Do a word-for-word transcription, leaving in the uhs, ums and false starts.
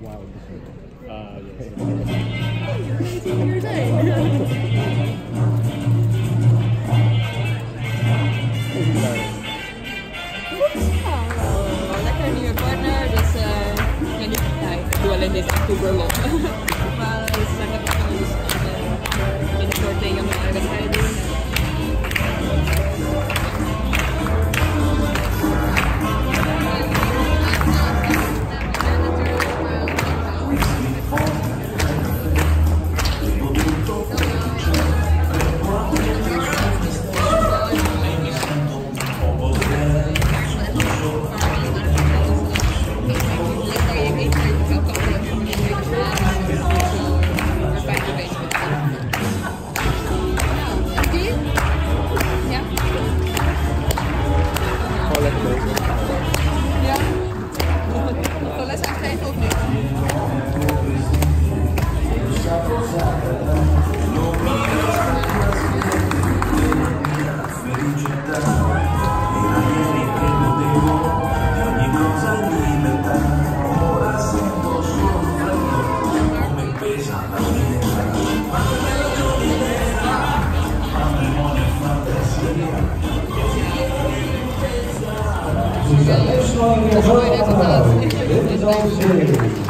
while you sleep. Ah, yes. You're taking your time. Lekker nieuwe partner, dus uh, ik weet niet, ja, ik doe alleen deze oktober nog. Maar dus daar heb ik gewoon dus uh, binnenkort in januari wedstrijden doen. Dit is al